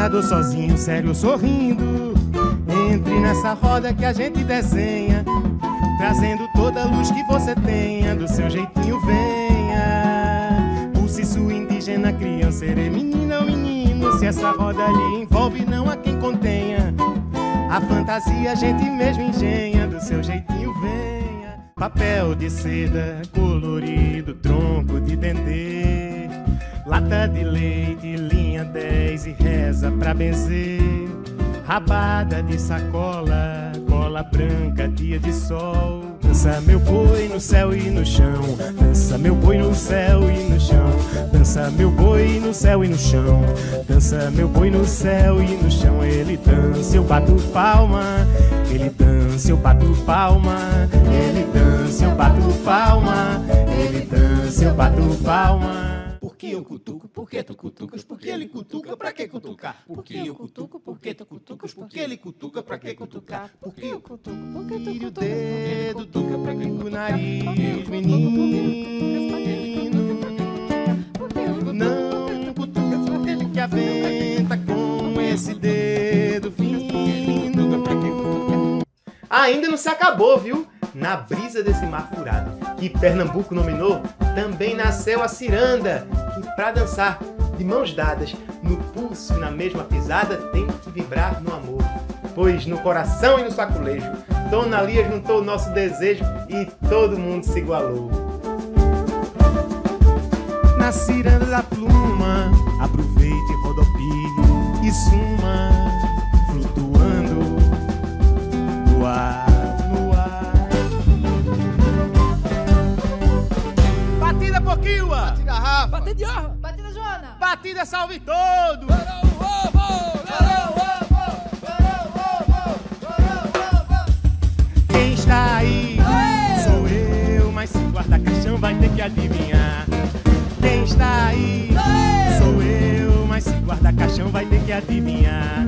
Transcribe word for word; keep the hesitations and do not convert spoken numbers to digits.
sonhador sozinho, sério sorrindo. Entre nessa roda que a gente desenha, trazendo toda a luz que você tenha. Do seu jeitinho venha. Pulse sua indígena, criança, serê menina ou menino. Se essa roda lhe envolve, não há quem contenha. A fantasia a gente mesmo engenha. Do seu jeitinho venha. Papel de seda colorido, tronco de dendê, lata de leite, linha dez e reza pra benzer. Rabada de sacola, cola branca, dia de sol. Dança meu boi no céu e no chão. Dança meu boi no céu e no chão. Dança meu boi no céu e no chão. Dança meu boi no céu e no chão. Ele dança, eu bato palma. Ele dança, eu bato palma. Ele dança, eu bato palma. Ele dança, eu bato palma. Por que eu cutuco? Por que tu cutucas? Por que ele cutuca? Pra que cutucar? Por que eu cutuco? Por que tu cutucas? Por que ele cutuca? Pra que cutucar? Por que eu cutuco? Por que tu Tire o cutucas? dedo Por que ele cutuca? Pra que do cutucar? nariz, menino. Não cutuque a venta com esse dedo fino. Ainda não se acabou, viu? Na brisa desse mar furado, que Pernambuco nominou, também nasceu a ciranda, que pra dançar de mãos dadas, no pulso e na mesma pisada, tem que vibrar no amor. Pois no coração e no saculejo, Dona Lia juntou o nosso desejo e todo mundo se igualou. Na ciranda da pluma, aproveite, rodopie e suma, flutuando no ar. Batida Poquiwa! Batida Rafa! Batida de honra! Batida Joana! Batida Salve Todo! Quem está aí? Sou eu, mas se guarda caixão vai ter que adivinhar. Quem está aí? Sou eu, mas se guarda caixão vai ter que adivinhar.